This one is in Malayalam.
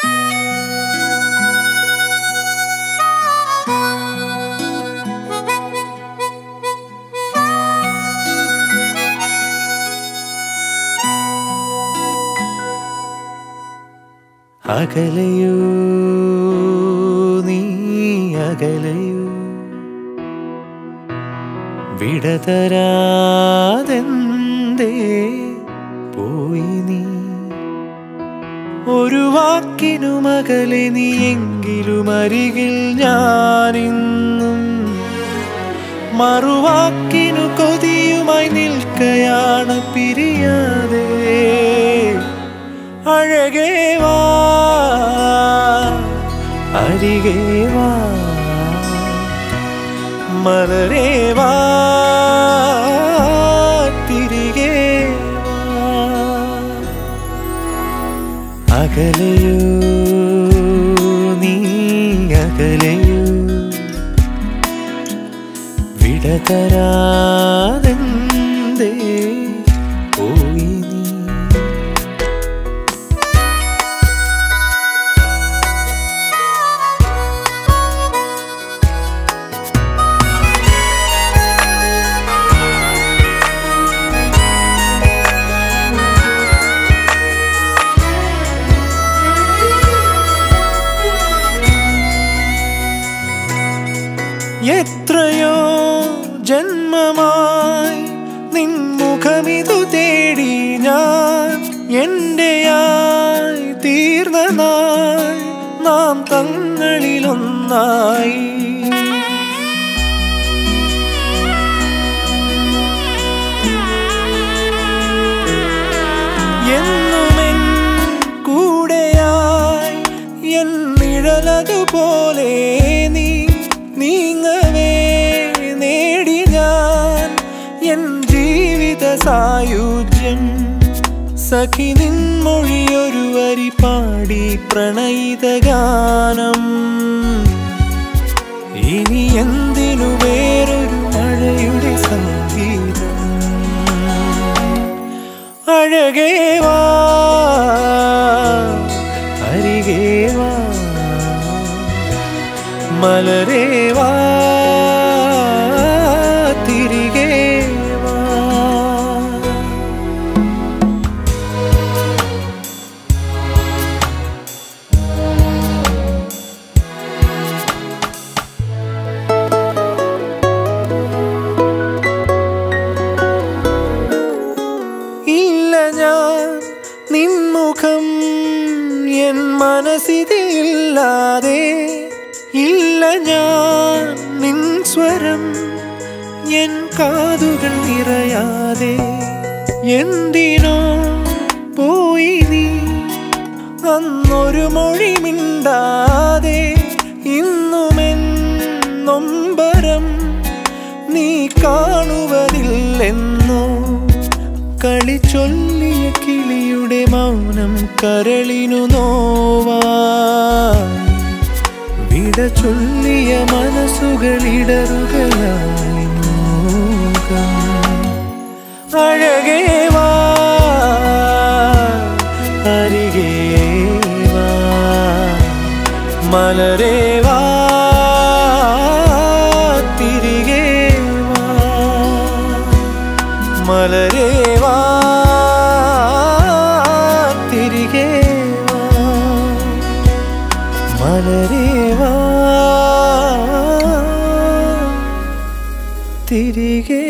അകലയോ നീ അകലയോ വിടതരാതെന്തേ പോയി നീ ഒരു വാക്കിനുമകലെ നീ എങ്കിലും അരികിൽ ഞാനിന്നും മറുവാക്കിനു കൊതിയുമായി നിൽക്കയാണ് പിരിയാതെ അഴകേ വാ അരികേ വാ മലരേ വാ തിരികെ വാ അകലയോ നീ അകലയോ വിടതരാതെന്തേ പോയി നീ എത്രയോ ജന്മമായി നിൻമുഖമിതു തേടി ഞാൻ എന്റെയായി തീർന്ന നാൾ നാം തങ്ങളിലൊന്നായി എന്നുമെൻ കൂടെയായി എൻ നിഴലതുപോലെ നീ നീങ്ങവേ നേടി ഞാൻ എൻ ജീവിത സായുജ്യം സഖി നിൻമൊഴിയൊരു വരി പാടി പ്രണയിത ഗാനം ഇനി എന്തിനു വേറൊരു മഴയുടെ സംഗീതം അഴകേ വാ അരികേ വാ മലരേ വാ തിരികെ വാ ഇല്ല ഞാൻ നിൻമുഖം എൻ മനസ്സിതില്ലാതെ ഇല്ല ഞാൻ നിൻ സ്വരം എൻ കാതുകൾ നിറയാതെ എന്തിനോ പോയി നീ അന്നൊരു മൊഴി മിണ്ടാതെ ഇന്നുമെൻ നൊമ്പരം നീ കാണുവതില്ലെന്നോ കളി ചൊല്ലിയ കിളിയുടെ മൗനം കരളിനു നോവാ വിട ചൊല്ലിയ മനസ്സുകളിടറുകയായി മോഹം അഴകേ വാ അരികേ വാ മലരേ വാ തിരികെ വാ മലരേ വാ തിരികെ വാ മലരേ വാ തിരികെ